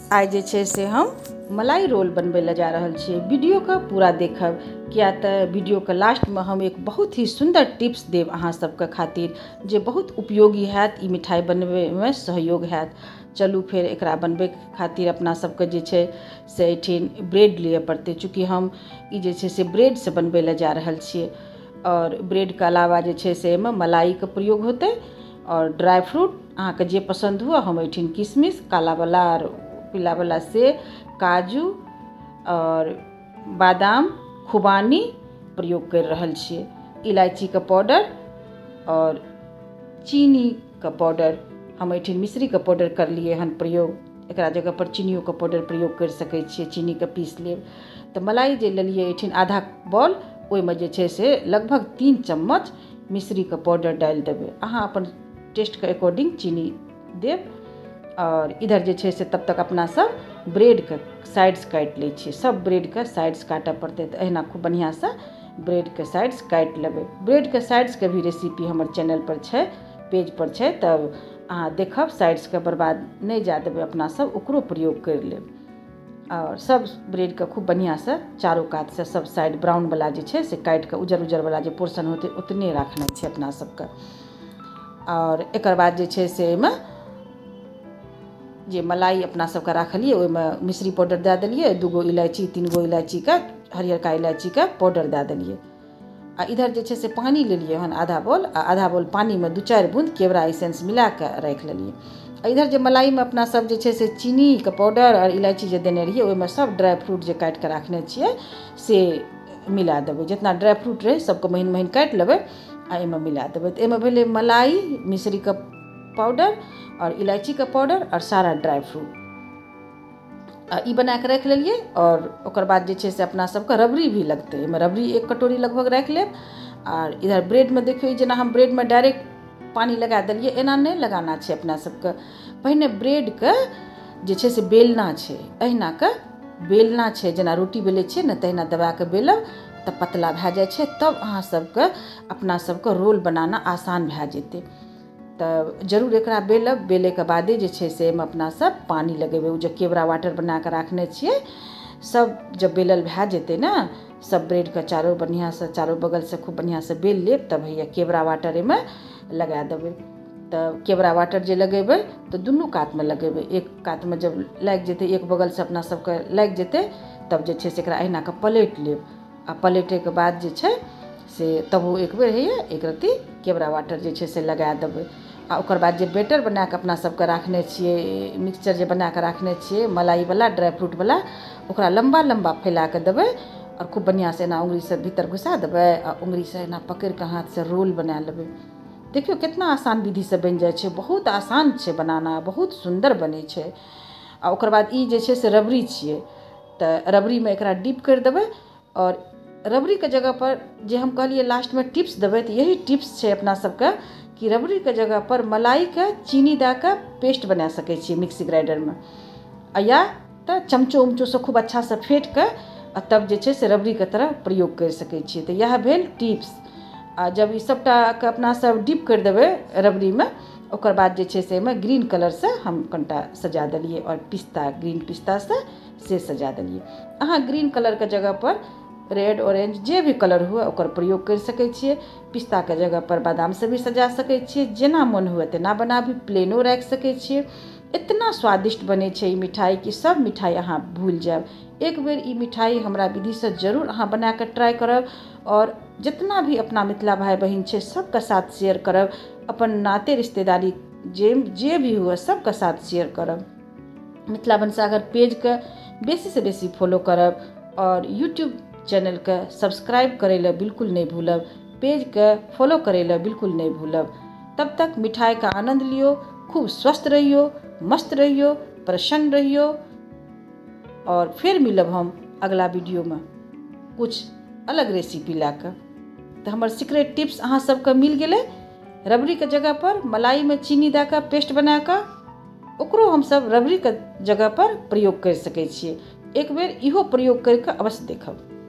आइ जे छै से हम मलाई रोल बनबै लए जा रहल छियै। वीडियो के पूरा देखब, किया तऽ वीडियो के लास्ट में हम एक बहुत ही सुंदर टिप्स देब अहाँ सबके खातिर जे बहुत उपयोगी हैत, ई मिठाई बनबै में सहयोग हैत। चलू फिर एकरा बनबै खातिर अपना सबके जे छै से एठिन ब्रेड लिए पड़तै, चूँकि हम ई जे छै से ब्रेड से बनबै लए जा रहल छियै। और ब्रेड के अलावा जे छै से एहिमे मलाई के प्रयोग होतै और ड्राई फ्रूट अहाँके जे पसंद हुआ। हम एठिन किशमिश, काला वाला और पीला वाला से काजू और बादाम, खुबानी प्रयोग कर रहल छियै। इलायची का पाउडर और चीनी का पाउडर, हम एठिन मिश्री का पाउडर कर लिए हन प्रयोग। एकरा जगह पर चीनियो का पाउडर प्रयोग कर सकै छियै, चीनी के पीस लेब। तो मलाई जे लेलिए एठिन आधा बॉल, ओहिमे जे छै से लगभग 3 चम्मच मिश्री का पाउडर डाल देबै। अहाँ अपन टेस्ट के अकॉर्डिंग चीनी देब। और इधर जे छै से तब तक अपना सब ब्रेड के साइड्स काट लै छियै। सब ब्रेड के साइड्स काटऽ पड़तै, तो अहिना खूब बढ़िया से ब्रेड के साइड्स काट लेबै। ब्रेड के साइड्स के भी रेसिपी हमर चैनल पर छै, पेज पर छै, तब अहाँ देखब। साइड्स के बर्बाद नहीं जा देबै, अपना सब ओकरो प्रयोग कर लेब। और सब ब्रेड के खूब बढ़िया से चारों कात से सब साइड ब्राउन वाला जे छै से काट के उजर उजर वाला जे पोर्शन होते उतने रखना छै अपना सबके। और एकर बाद जे छै से एहिमे जे मलाई अपना सबके राखलिए, ओहिमे मिश्री पाउडर दे देलिए, 2 गो इलायची 3 गो इलायची का हरियरका इलायची का पाउडर दे देलिए। आ इधर जे छै से पानी लेलिए हन आधा बॉल, आ आधा बॉल पानी में 2-4 बूंद केवड़ा एसेंस मिला के रख लेलिए। इधर जे मलाई में अपना सब जे छै से चीनी के पाउडर और इलायची जे देने रहिए, ओहिमे सब ड्राई फ्रूट जे काट के रखने छियै से मिला देबै। जितना ड्राई फ्रूट रहे सबको महीन महीन काट लेबै आ एहिमे मिला देबै। तो एहिमे भेलै मलाई, मिश्री का पाउडर और इलायची का पाउडर और सारा ड्राई फ्रूट ई बना के रख लेलिए। और ओकर बाद जे छै से अपना सबके रबड़ी भी लगतै, एहिमे रबड़ी 1 कटोरी लगभग रख लेब। और इधर ब्रेड में देखियो, जेना हम ब्रेड में डायरेक्ट पानी लगा देलिए, एना नहीं लगाना छै अपना सबके। पहिने ब्रेड के जे छै से बेलना छै, अहिना के बेलना छै, जेना रोटी बेलै छियै ने तहिना दबा के बेलब, तब पतला भए जाइ छै। तब अहाँ सबके अपना सबके रोल बनाना आसान भए जेतै। तब जरूर एकरा बेलब। बेले के बादे जे छै से एहिमे अपना सब पानी लगेबै। ओ जे केवड़ा वाटर बना के रखने छियै, सब जब बेलल भए जेतै ना, सब ब्रेड के चारों बढ़िया से चारों बगल से खूब बढ़िया से बेल लेब। तब भैया केवड़ा वाटर एहिमे लगा देबै। तब केवड़ा वाटर जे लगेबै तो दुनू कात में लगेबै। एक कात में जब लग जेतै, एक बगल से अपना सबके लग जेतै, तब जे छै से एकरा अहिना के पलट लेब। आ पलटे के बाद जे छै से तब वो एक बेर होइए एक रत्ती केवड़ा वाटर जे छै से लगा देबै। आ ओकर बाद जे बैटर बना के अपना सबके रखने छियै, मिक्सचर जे बना के रखने छियै मलाई वाला, ड्राई फ्रूट वाला, ओकरा लंबा लंबा फैला के देबै। और खूब बढ़िया से एना उंगली से भीतर घुसा देबै आ उंगली से एना पकड़ के हाथ से रोल बना लेबै। देखियो कितना आसान विधि से बन जाए छै, बहुत आसान छै बनाना, बहुत सुंदर बनै छै। आ ओकर बाद ई जे छै से रबड़ी छियै, तऽ रबड़ी में एकरा डीप कर देबै। और रबड़ी के जगह पर जे हम कहलिए लास्ट में टिप्स देबै, तो यही टिप्स छै अपना सबके कि रबड़ी के जगह पर मलाई के चीनी दे के पेस्ट बना सकै छियै मिक्सी ग्राइंडर में, या तो चमचो उमचो से खूब अच्छा से फेंट के तब जे छै से रबड़ी के तरह प्रयोग कर सकै छियै। तो यह भेल टिप्स। आ जब ई सबटा के अपना सब डीप कर देबै रबड़ी में, ओकर बाद जे छै से एहिमे ग्रीन कलर से हम कनिटा सजा देलिए, और पिस्ता, ग्रीन पिस्ता से सजा देलिए। अहाँ ग्रीन कलर के जगह पर रेड, ऑरेंज जे भी कलर हुए ओकर प्रयोग कर सकै छियै। पिस्ता के जगह पर बादाम से भी सजा सकै छियै, जेना मन हुए तेना बनाबी, प्लेनो रख सकै छियै। इतना स्वादिष्ट बने छै ई मिठाई कि सब मिठाई अहाँ भूल जाएब। एक बेर ई मिठाई हमरा विधि से जरूर अहाँ बना के ट्राई करब। और जितना भी अपना मिथिला भाई बहन छै सबके साथ शेयर करब। अपन नाते रिश्तेदारी जे भी हुए सबके साथ शेयर करब। मिथिला भनसाघर पेज के बेसी से बेसी फॉलो करब। और यूट्यूब चैनल के सब्सक्राइब करे ला बिल्कुल नहीं भूलब, पेज के फॉलो करे ला बिल्कुल नहीं भूलब। तब तक मिठाई का आनंद लियो, खूब स्वस्थ रहियो, मस्त रहियो, प्रसन्न रहियो। और फिर मिलब हम अगला वीडियो में कुछ अलग रेसिपी लाकर। तो हमर सीक्रेट टिप्स अहाँ सबके मिल गेलै। रबड़ी के जगह पर मलाई में चीनी दे के पेस्ट बना के ओकरो हम सब रबड़ी के जगह पर प्रयोग कर सकै छियै। एक बेर इहो प्रयोग करके अवश्य देखब।